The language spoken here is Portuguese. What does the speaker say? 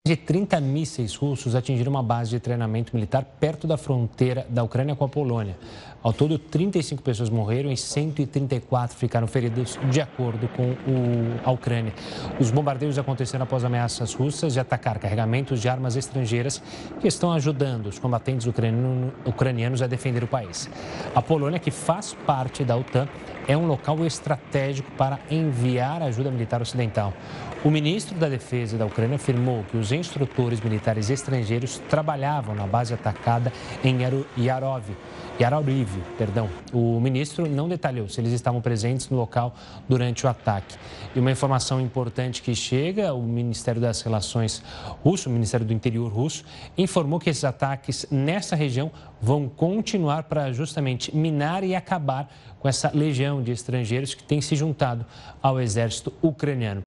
de 30 mísseis russos atingiram uma base de treinamento militar perto da fronteira da Ucrânia com a Polônia. Ao todo, 35 pessoas morreram e 134 ficaram feridas, de acordo com a Ucrânia. Os bombardeios aconteceram após ameaças russas de atacar carregamentos de armas estrangeiras que estão ajudando os combatentes ucranianos a defender o país. A Polônia, que faz parte da OTAN, é um local estratégico para enviar ajuda militar ocidental. O ministro da Defesa da Ucrânia afirmou que os instrutores militares estrangeiros trabalhavam na base atacada em Yaroriv. O ministro não detalhou se eles estavam presentes no local durante o ataque. E uma informação importante que chega, o Ministério das Relações russo, o Ministério do Interior russo, informou que esses ataques nessa região vão continuar para justamente minar e acabar com essa legião de estrangeiros que tem se juntado ao exército ucraniano.